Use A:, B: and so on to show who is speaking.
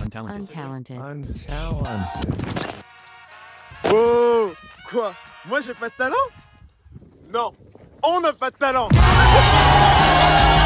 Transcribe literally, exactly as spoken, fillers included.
A: Untalented.
B: Untalented.
C: Untalented.
D: Oh, quoi? Moi j'ai pas de talent? Non, on n'a pas de talent.